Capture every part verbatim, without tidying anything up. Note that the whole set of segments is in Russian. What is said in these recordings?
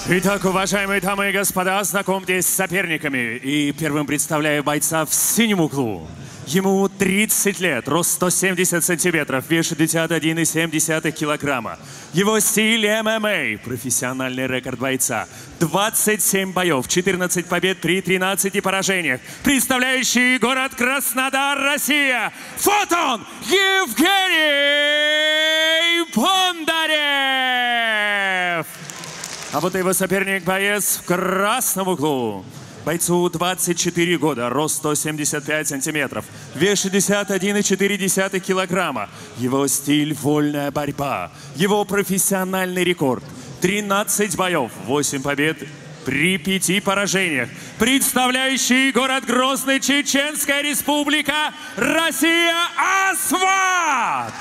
Итак, уважаемые дамы и господа, знакомьтесь с соперниками. И первым представляю бойца в синем углу. Ему тридцать лет, рост сто семьдесят сантиметров, вес шестьдесят один и семь десятых килограмма. Его стиль эм эм а, профессиональный рекорд бойца. двадцать семь боев, четырнадцать побед при тринадцати поражениях. Представляющий город Краснодар, Россия, Фотон Евгений Бондарев! А вот его соперник, боец в красном углу. Бойцу двадцать четыре года, рост сто семьдесят пять сантиметров, вес шестьдесят один и четыре десятых килограмма. Его стиль – вольная борьба. Его профессиональный рекорд – тринадцать боев, восемь побед при пяти поражениях. Представляющий город Грозный, Чеченская Республика, Россия, Асват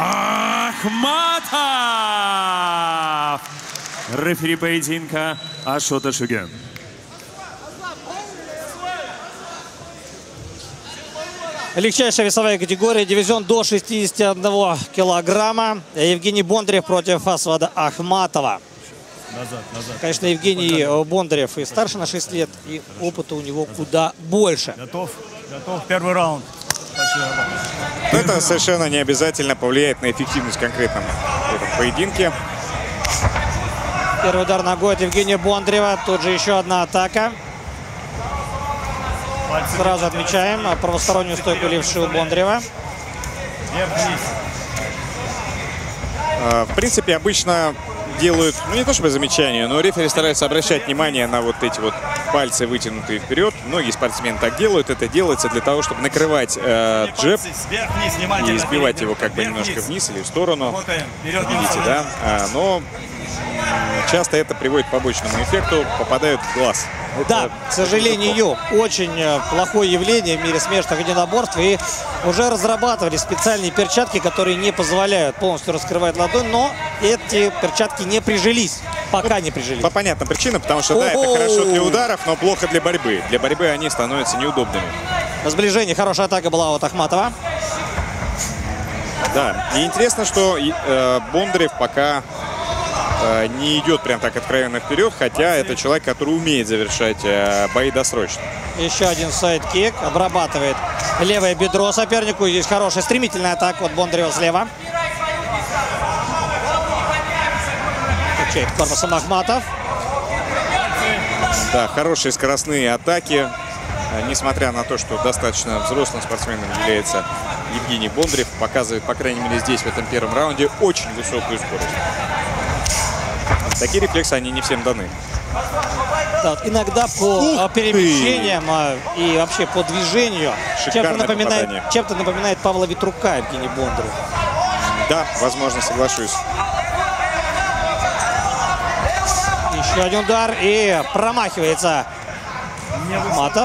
Ахматов! Рефери поединка Ашот Ашуген. Легчайшая весовая категория, дивизион до шестидесяти одного килограмма. Евгений Бондарев против Асвада Ахматова. Назад, назад. Конечно, Евгений Бондарев и старше на шесть лет, и опыта у него куда больше. Готов, готов, первый раунд. Это совершенно не обязательно повлияет на эффективность конкретно в этом поединке. Первый удар ногой от Евгения Бондарева. Тут же еще одна атака. Сразу отмечаем правостороннюю стойку левши у Бондарева. В принципе, обычно делают, ну не то чтобы замечания, но рефери стараются обращать внимание на вот эти вот пальцы, вытянутые вперед. Многие спортсмены так делают. Это делается для того, чтобы накрывать э, джеб и избивать его как бы немножко вниз или в сторону. Видите, да? А, но часто это приводит к побочному эффекту, попадают в глаз. Да, к сожалению, очень плохое явление в мире смешанных единоборств. И уже разрабатывали специальные перчатки, которые не позволяют полностью раскрывать ладонь. Но эти перчатки не прижились. Пока не прижились. По понятным причинам, потому что, да, это хорошо для ударов, но плохо для борьбы. Для борьбы они становятся неудобными. На сближении хорошая атака была от Ахматова. Да, и интересно, что э, Бондарев пока э, не идет прям так откровенно вперед, хотя это человек, который умеет завершать э, бои досрочно. Еще один сайд-кик. Обрабатывает левое бедро сопернику. Здесь хорошая стремительная атака от Бондарева слева. Качает корпусом Ахматов. Да, хорошие скоростные атаки. Несмотря на то, что достаточно взрослым спортсменом является Евгений Бондарев, показывает, по крайней мере, здесь, в этом первом раунде, очень высокую скорость. Такие рефлексы, они не всем даны. Да, вот иногда по Ух перемещениям ты. и вообще по движению чем-то напоминает, чем-то напоминает Павла Ветрука Евгений Бондарев. Да, возможно, соглашусь. Еще один удар и промахивается Ахматов.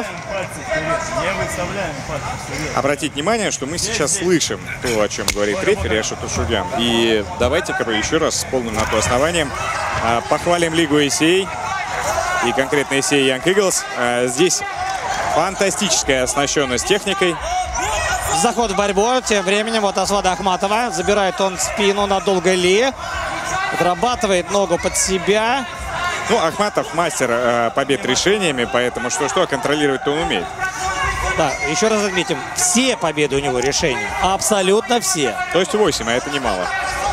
Обратите внимание, что мы сейчас слышим то, о чем говорит рефери Ашот Ашуген. И давайте-ка еще раз с полным на то основанием похвалим Лигу эй си эй и конкретно эй си эй Young Eagles. Здесь фантастическая оснащенность техникой. Заход в борьбу. Тем временем вот Асвада Ахматова. Забирает он спину на долгой ли. Отрабатывает ногу под себя. Ну, Ахматов мастер э, побед решениями, поэтому что-что контролировать-то он умеет. Да, еще раз отметим, все победы у него решения. Абсолютно все. То есть восемь, а это немало.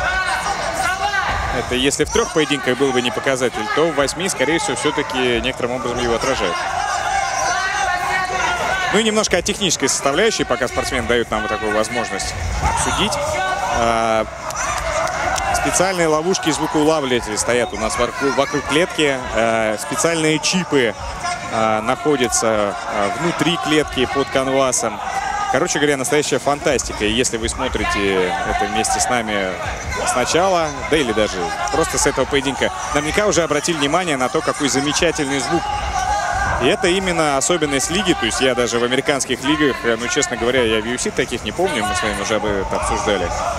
Это если в трех поединках был бы не показатель, то в восьми, скорее всего, все-таки некоторым образом его отражают. Ну и немножко о технической составляющей, пока спортсмен дают нам вот такую возможность обсудить. Э, Специальные ловушки и звукоулавливатели стоят у нас вокруг клетки. Специальные чипы находятся внутри клетки под канвасом. Короче говоря, настоящая фантастика. И если вы смотрите это вместе с нами сначала, да или даже просто с этого поединка, наверняка уже обратили внимание на то, какой замечательный звук. И это именно особенность лиги. То есть я даже в американских лигах, ну, честно говоря, я в ю эф си таких не помню. Мы с вами уже об этом обсуждали.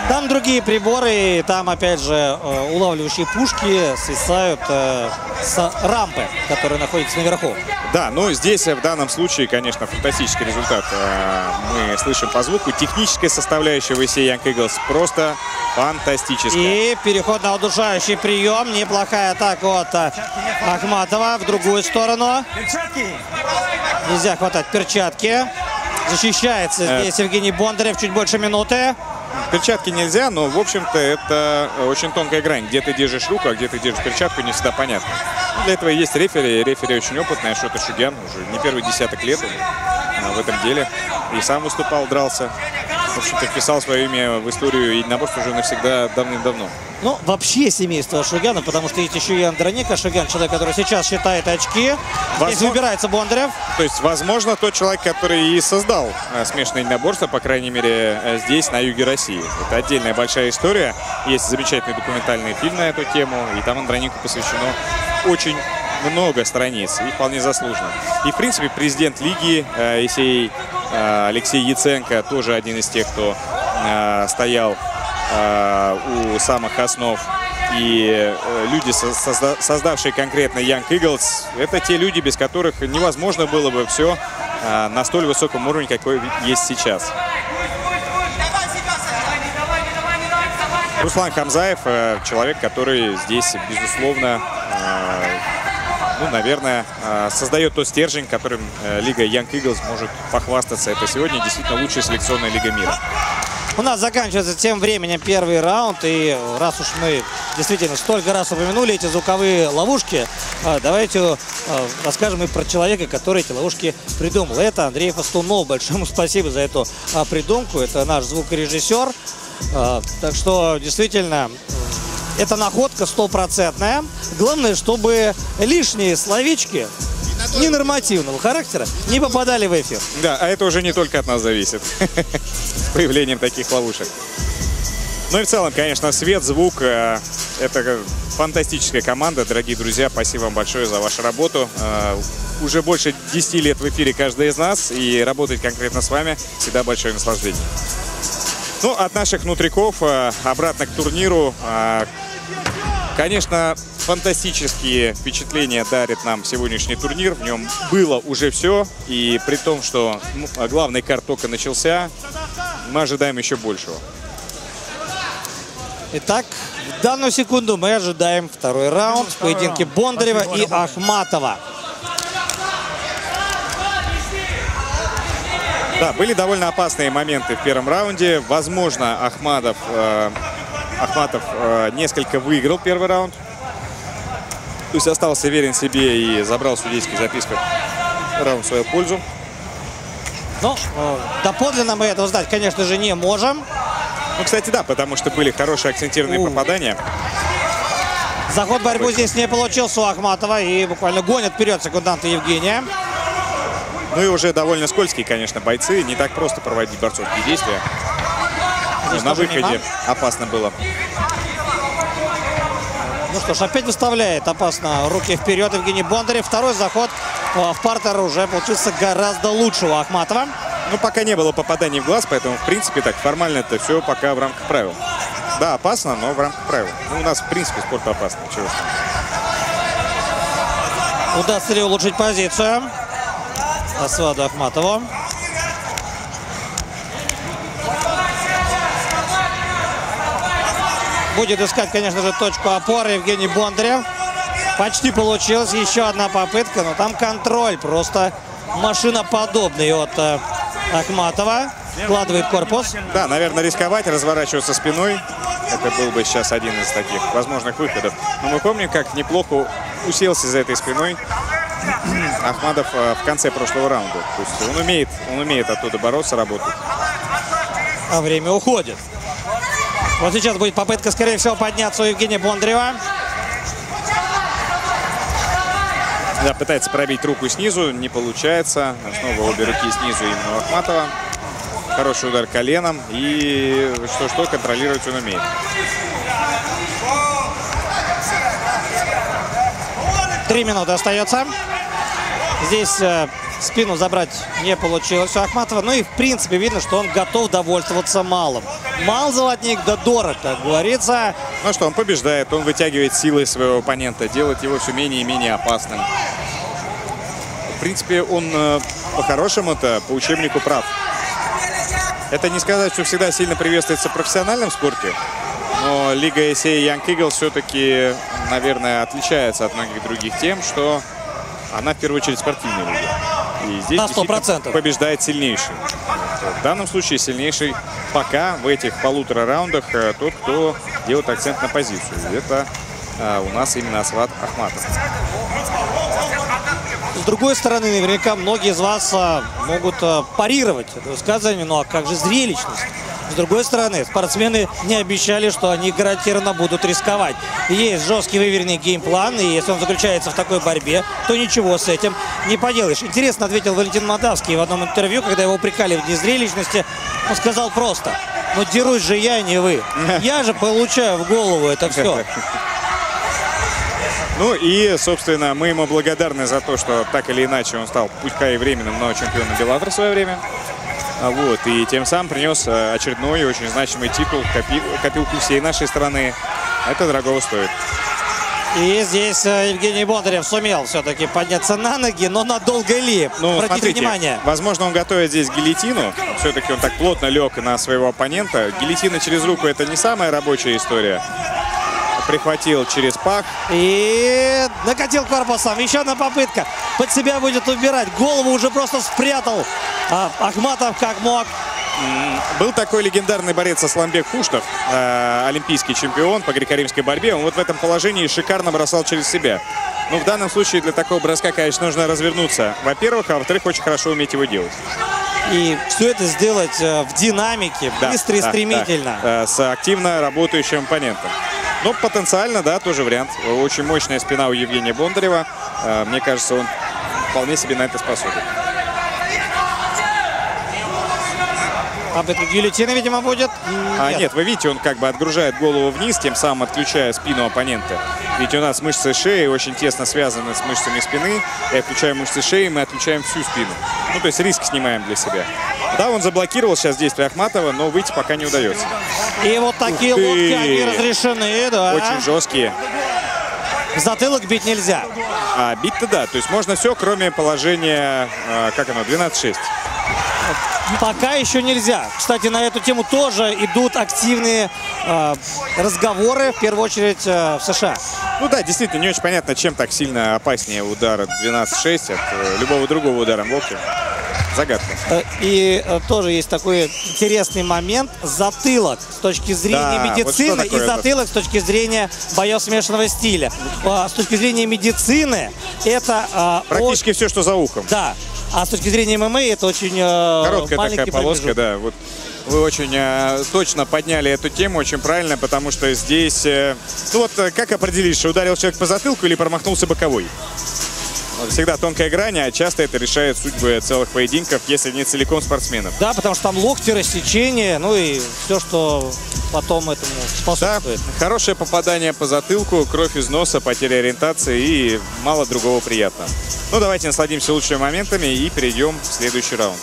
Там другие приборы, там опять же э, улавливающие пушки свисают э, с рампы, которая находится наверху. Да, но здесь в данном случае, конечно, фантастический результат. Мы слышим по звуку. Техническая составляющая в Young Eagles просто фантастическая. И переход на удушающий прием. Неплохая атака от Ахматова в другую сторону. Нельзя хватать перчатки. Защищается здесь Евгений Бондарев чуть больше минуты. Перчатки нельзя, но, в общем-то, это очень тонкая грань. Где ты держишь руку, а где ты держишь перчатку, не всегда понятно. Для этого есть рефери. Рефери очень опытный. Ашот Ашугян уже не первый десяток лет он в этом деле. И сам выступал, дрался. В общем-то, вписал свое имя в историю единоборств уже навсегда, давным-давно. Ну, вообще семейство Ашугяна, потому что есть еще и Андроник Ашугян, человек, который сейчас считает очки. Возможно... Здесь выбирается Бондарев. То есть, возможно, тот человек, который и создал э, смешанное единоборство, по крайней мере, э, здесь, на юге России. Это отдельная большая история. Есть замечательный документальный фильм на эту тему, и там Андронику посвящено очень много страниц, и вполне заслуженно. И, в принципе, президент лиги э, Есей, э, Алексей Яценко, тоже один из тех, кто э, стоял у самых основ. И люди, созда создавшие конкретно Young Eagles, это те люди, без которых невозможно было бы все на столь высоком уровне, какой есть сейчас. Руслан Хамзаев, человек, который здесь, безусловно, ну, наверное, создает тот стержень, которым лига Young Eagles может похвастаться. Это сегодня действительно лучшая селекционная лига мира. У нас заканчивается тем временем первый раунд. И раз уж мы действительно столько раз упомянули эти звуковые ловушки, давайте расскажем и про человека, который эти ловушки придумал. Это Андрей Фастунов. Большое ему спасибо за эту придумку. Это наш звукорежиссер. Так что действительно это находка стопроцентная. Главное, чтобы лишние словечки ненормативного характера не попадали в эфир. Да, а это уже не только от нас зависит. С появлением таких ловушек. Ну и в целом, конечно, свет, звук. Это фантастическая команда. Дорогие друзья, спасибо вам большое за вашу работу. Уже больше десяти лет в эфире каждый из нас. И работать конкретно с вами всегда большое наслаждение. Ну, от наших внутриков обратно к турниру. Конечно, фантастические впечатления дарит нам сегодняшний турнир. В нем было уже все. И при том, что ну, главный карт только начался, мы ожидаем еще большего. Итак, в данную секунду мы ожидаем второй раунд в поединке Бондарева и Ахматова. Да, были довольно опасные моменты в первом раунде. Возможно, Ахматов, э, Ахматов э, несколько выиграл первый раунд. То есть остался верен себе и забрал судейский записку раунд в свою пользу. Ну, э, доподлинно мы этого знать, конечно же, не можем. Ну, кстати, да, потому что были хорошие акцентированные У. попадания. Заход в борьбу здесь не получился у Ахматова. И буквально гонят вперед секунданты Евгения. Ну и уже довольно скользкие, конечно, бойцы. Не так просто проводить борцовские действия. Здесь на выходе мимо. Опасно было. Ну что ж, опять выставляет опасно руки вперед Евгений Бондарев. Второй заход в партер уже получился гораздо лучше у Ахматова. Ну, пока не было попаданий в глаз, поэтому, в принципе, так формально это все пока в рамках правил. Да, опасно, но в рамках правил. Ну, у нас, в принципе, спорт опасный. Чего ж. Удастся ли улучшить позицию Асваду Ахматову? Будет искать, конечно же, точку опоры Евгений Бондарев. Почти получилось. Еще одна попытка, но там контроль просто машиноподобный от э, Ахматова. Вкладывает корпус. Да, наверное, рисковать, разворачиваться спиной. Это был бы сейчас один из таких возможных выходов. Но мы помним, как неплохо уселся за этой спиной Ахматов э, в конце прошлого раунда. То есть он умеет, он умеет оттуда бороться, работать. А время уходит. Вот сейчас будет попытка, скорее всего, подняться у Евгения Бондарева. Да, пытается пробить руку снизу, не получается. Снова обе руки снизу именно у Ахматова. Хороший удар коленом. И что-что, контролировать он умеет. Три минуты остается. Здесь э, Спину забрать не получилось у Ахматова. Ну и в принципе видно, что он готов довольствоваться малым. Мал золотник, да дорог, как говорится. Ну что, он побеждает, он вытягивает силы своего оппонента, делает его все менее и менее опасным. В принципе, он э, по-хорошему-то по учебнику прав. Это не сказать, что всегда сильно приветствуется в профессиональном спорте, но Лига эй си эй Young Eagles все-таки, наверное, отличается от многих других тем, что она в первую очередь спортивная лига. И здесь На сто процентов действительно побеждает сильнейший. В данном случае сильнейший пока в этих полутора раундах тот, кто делает акцент на позицию. Это а, у нас именно Асват Ахматов. С другой стороны, наверняка многие из вас а, могут а, парировать это высказывание. Ну а как же зрелищность? С другой стороны, спортсмены не обещали, что они гарантированно будут рисковать. Есть жесткий выверенный геймплан, и если он заключается в такой борьбе, то ничего с этим не поделаешь. Интересно ответил Валентин Молдавский в одном интервью, когда его упрекали в незрелищности. Он сказал просто: ну дерусь же я, не вы. Я же получаю в голову это все. Ну и, собственно, мы ему благодарны за то, что так или иначе он стал, пусть и временным, но чемпионом Беллатор в свое время. Вот, и тем самым принес очередной очень значимый титул, копил, копилку всей нашей страны. Это дорого стоит. И здесь Евгений Бондарев сумел все-таки подняться на ноги, но надолго ли? Ну, Обратите смотрите, внимание. Возможно, он готовит здесь гильотину. Все-таки он так плотно лег на своего оппонента. Гильотина через руку — это не самая рабочая история. Прихватил через пах. И накатил корпусом. Еще одна попытка. Под себя будет убирать. Голову уже просто спрятал а, Ахматов как мог. Был такой легендарный борец Асламбек Хуштов, э, олимпийский чемпион по греко-римской борьбе. Он вот в этом положении шикарно бросал через себя. Но в данном случае для такого броска, конечно, нужно развернуться, во-первых, а во-вторых, очень хорошо уметь его делать. И все это сделать э, в динамике, Да, быстро и да, стремительно. Да, э, с активно работающим оппонентом. Но потенциально, да, тоже вариант. Очень мощная спина у Евгения Бондарева. Э, мне кажется, он вполне себе на это способен. Попытка гильотины, видимо, будет. А Нет. нет, вы видите, он как бы отгружает голову вниз, тем самым отключая спину оппонента. Ведь у нас мышцы шеи очень тесно связаны с мышцами спины. И отключаем мышцы шеи, мы отключаем всю спину. Ну, то есть риск снимаем для себя. Да, он заблокировал сейчас действия Ахматова, но выйти пока не удается. И вот такие локти, они разрешены, да. Очень жесткие. В затылок бить нельзя. А бить-то да, то есть можно все, кроме положения, э, как оно, двенадцать шесть. Пока еще нельзя. Кстати, на эту тему тоже идут активные э, разговоры, в первую очередь э, в США. Ну да, действительно, не очень понятно, чем так сильно опаснее удар двенадцать шесть от э, любого другого удара в локте. Загадка. Э, И э, тоже есть такой интересный момент. Затылок с точки зрения Да, медицины вот и такое затылок с точки зрения боев смешанного стиля. Э, С точки зрения медицины это... э, Практически о- все, что за ухом. Да. А с точки зрения ММА это очень э, Короткая маленький такая полоска, промежуток. да. Вот вы очень э, точно подняли эту тему, очень правильно, потому что здесь... Э, ну вот э, как определить, что ударил человек по затылку или промахнулся боковой? Вот всегда тонкая грань, а часто это решает судьбы целых поединков, если не целиком спортсменов. Да, потому что там локти, рассечение, ну и все, что потом этому Да, способствует. хорошее попадание по затылку, кровь из носа, потеря ориентации и мало другого приятного. Ну, давайте насладимся лучшими моментами и перейдем в следующий раунд.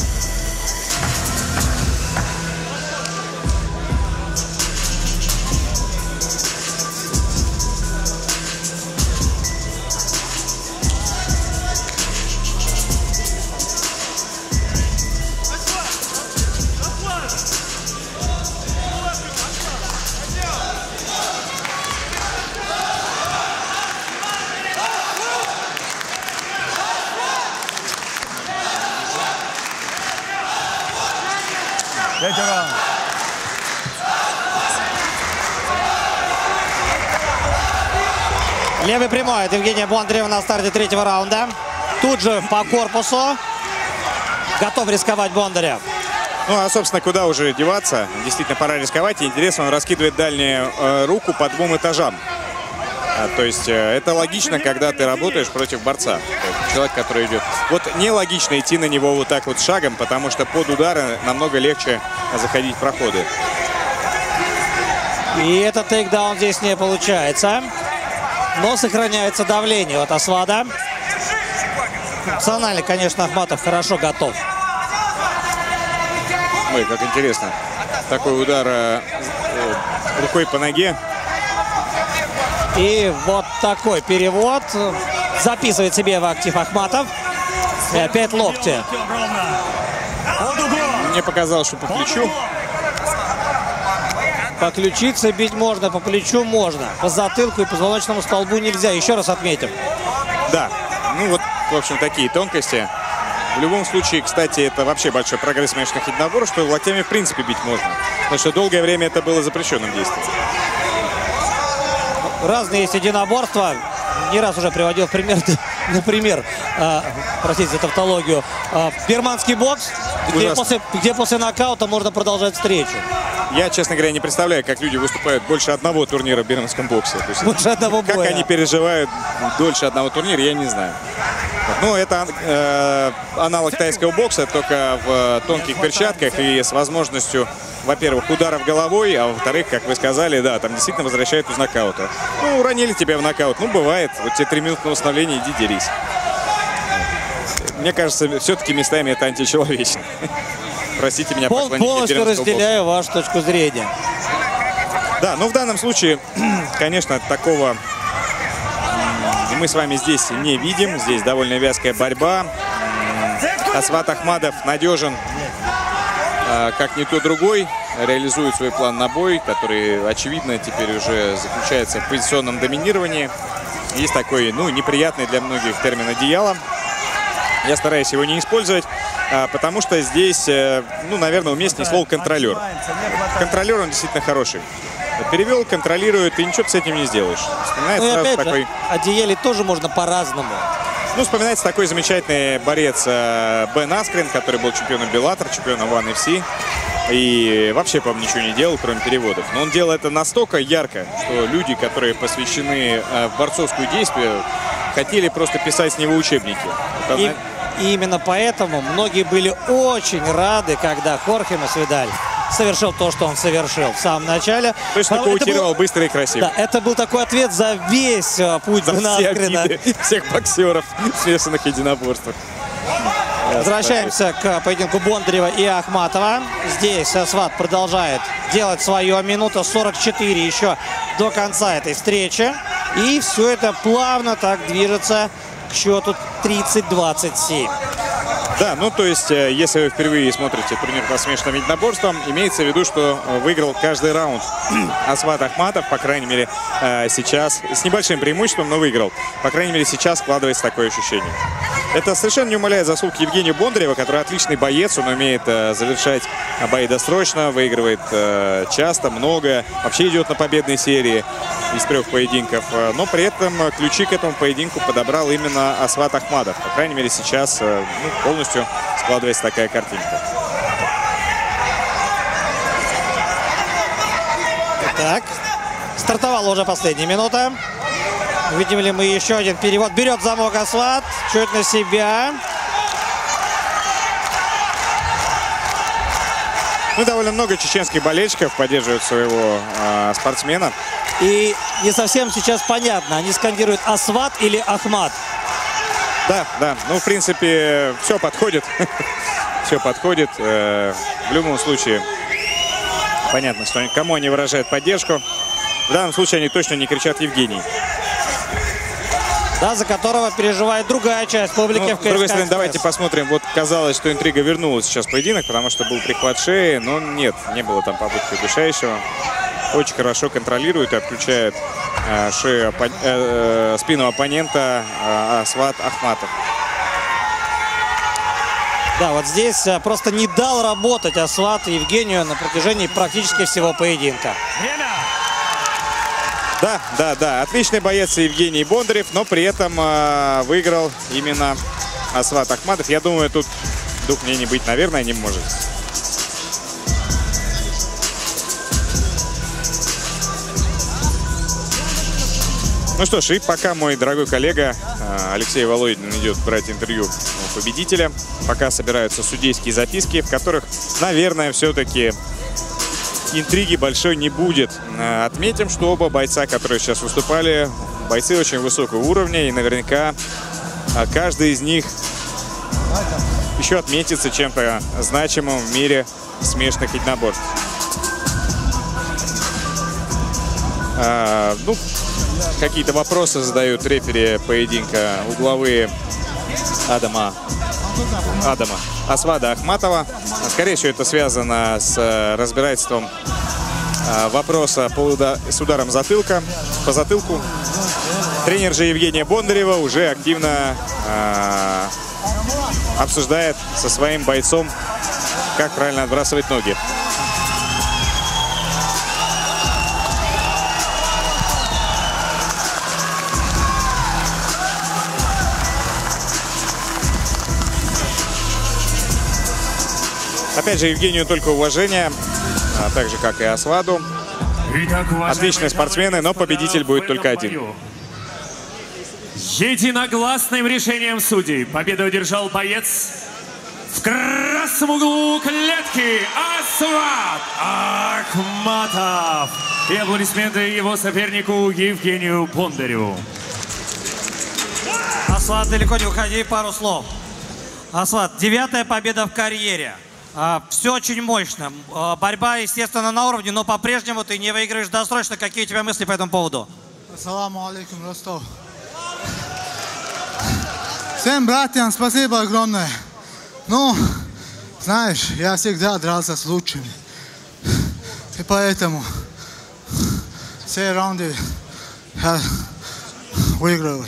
Третий раунд. Левый прямой от Евгения Бондарева на старте третьего раунда. Тут же по корпусу. Готов рисковать Бондарев. Ну, а, собственно, куда уже деваться? Действительно, пора рисковать. И интересно, он раскидывает дальнюю э, руку по двум этажам. А, то есть э, это логично, когда ты работаешь против борца. Человек, который идет. Вот нелогично идти на него вот так вот шагом, потому что под удары намного легче заходить в проходы. И этот тейкдаун здесь не получается. Но сохраняется давление от Асвада. Функционально, конечно, Ахматов хорошо готов. Ой, как интересно. Такой удар э, рукой по ноге. И вот такой перевод. Записывает себе в актив Ахматов. И опять локти. Мне показалось, что по плечу. По ключице бить можно, по плечу можно. По затылку и позвоночному столбу нельзя. Еще раз отметим. Да, ну вот, в общем, такие тонкости. В любом случае, кстати, это вообще большой прогресс смешанных единоборств, что локтями в принципе бить можно. Потому что долгое время это было запрещенным действием. Разные есть единоборства. Не раз уже приводил в пример, например, э, простите за тавтологию, э, бирманский бокс, где после, где после нокаута можно продолжать встречу. Я, честно говоря, не представляю, как люди выступают больше одного турнира в бирманском боксе. То есть, больше одного боя. Как они переживают дольше одного турнира, я не знаю. Ну, это э, аналог тайского бокса, только в тонких перчатках и с возможностью, во-первых, ударов головой, а во-вторых, как вы сказали, да, там действительно возвращают из нокаута. Ну, уронили тебя в нокаут. Ну, бывает. Вот тебе три минуты на восстановление, иди дерись. Мне кажется, все-таки местами это античеловечно. Простите меня, Пол, полностью разделяю бокса. Вашу точку зрения. Да, но в данном случае, конечно, такого мы с вами здесь не видим. Здесь довольно вязкая борьба. Асват Ахмадов надежен, как никто другой. Реализует свой план на бой, который, очевидно, теперь уже заключается в позиционном доминировании. Есть такой, ну, неприятный для многих термин одеяло. Я стараюсь его не использовать, потому что здесь, ну, наверное, уместнее слово «контролер». Контролер, он действительно хороший. Перевел, контролирует, и ничего ты с этим не сделаешь. Вспоминается ну, сразу опять такой... же, одеяле тоже можно по-разному. Ну, вспоминается такой замечательный борец Бен Аскрен, который был чемпионом Беллатор, чемпионом One эф си. И вообще, по-моему, ничего не делал, кроме переводов. Но он делал это настолько ярко, что люди, которые посвящены в борцовскую действие, хотели просто писать с него учебники. Это... И, и именно поэтому многие были очень рады, когда Хорхе Масвидаль совершил то, что он совершил в самом начале. То есть нокаутировал был... быстро и красиво. Да, это был такой ответ за весь путь Бена Аскрена. Всех боксеров в смешанных единоборствах. Возвращаемся к поединку Бондарева и Ахматова. Здесь Асват продолжает делать свое. Минута сорок четыре еще до конца этой встречи. И все это плавно так движется к счету тридцать двадцать семь. Да, ну то есть, если вы впервые смотрите турнир по смешанным единоборствам, имеется в виду, что выиграл каждый раунд Асват Ахматов, по крайней мере, сейчас, с небольшим преимуществом, но выиграл. По крайней мере, сейчас складывается такое ощущение. Это совершенно не умаляет заслуг Евгения Бондарева, который отличный боец, он умеет завершать бои досрочно, выигрывает часто, много, вообще идет на победной серии из трех поединков. Но при этом ключи к этому поединку подобрал именно Асват Ахмадов. По крайней мере, сейчас ну, полностью складывается такая картинка. Так, стартовала уже последняя минута. Видим ли мы еще один перевод. Берет замок Асват, чуть на себя. Ну, довольно много чеченских болельщиков поддерживают своего э, спортсмена. И не совсем сейчас понятно, они скандируют Асват или Ахмад. Да, да. Ну, в принципе, все подходит. Все подходит. В любом случае, понятно, что кому они выражают поддержку. В данном случае они точно не кричат «Евгений». Да, за которого переживает другая часть публики. Ну, в с другой стороны, давайте посмотрим. Вот казалось, что интрига вернулась сейчас в поединок, потому что был прихват шеи, но нет, не было там попытки удушающего. Очень хорошо контролирует и отключает э, шею, оппон... э, спину оппонента э, Асват Ахматов. Да, вот здесь э, просто не дал работать Асват Евгению на протяжении практически всего поединка. Да, да, да. Отличный боец Евгений Бондарев, но при этом э, выиграл именно Асват Ахмадов. Я думаю, тут двух мнений быть, наверное, не может. Ну что ж, и пока мой дорогой коллега э, Алексей Володин идет брать интервью у победителя, пока собираются судейские записки, в которых, наверное, все-таки интриги большой не будет. Отметим, что оба бойца, которые сейчас выступали, бойцы очень высокого уровня и наверняка а каждый из них еще отметится чем-то значимым в мире смешанных единоборств. А, ну, какие-то вопросы задают рефери поединка угловые Адама, Адама Асвада Ахматова. Скорее всего, это связано с разбирательством вопроса по уда с ударом затылка, по затылку. Тренер же Евгения Бондарева уже активно э, обсуждает со своим бойцом, как правильно отбрасывать ноги. Опять же, Евгению только уважение, а так же, как и Асваду. Итак, Отличные спортсмены, но победитель будет только один. Единогласным решением судей победу одержал боец в красном углу клетки Асвад Ахматов. И аплодисменты его сопернику Евгению Бондареву. Асват, далеко не уходи, пару слов. Асват, девятая победа в карьере. А, все очень мощно. А, борьба, естественно, на уровне, но по-прежнему ты не выигрываешь досрочно. Какие у тебя мысли по этому поводу? Ассаламу алейкум, Ростов. Всем братьям спасибо огромное. Ну, знаешь, я всегда дрался с лучшими. И поэтому все раунды я выигрываю.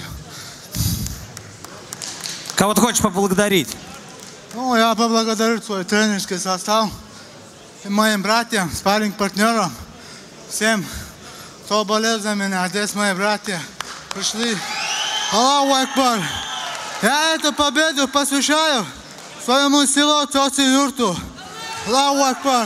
Кого ты хочешь поблагодарить? Ну, я поблагодарю свой тренерский состав и моим братьям, спарринг-партнерам, всем, кто болел за меня. Здесь мои братья пришли. Аллаху Акбар! Я эту победу посвящаю своему селу Тоси Юрту. Аллаху Акбар!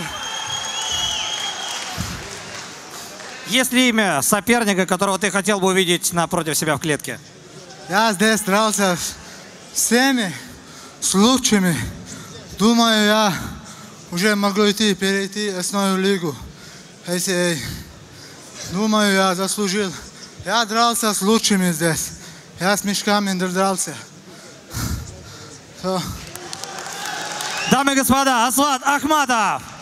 Есть ли имя соперника, которого ты хотел бы увидеть напротив себя в клетке? Я здесь дрался с всеми, с лучшими. Думаю, я уже могу идти, перейти в основную лигу. Если, думаю, я заслужил. Я дрался с лучшими здесь. Я с мешками дрался. So. Дамы и господа, Асвад Ахматов!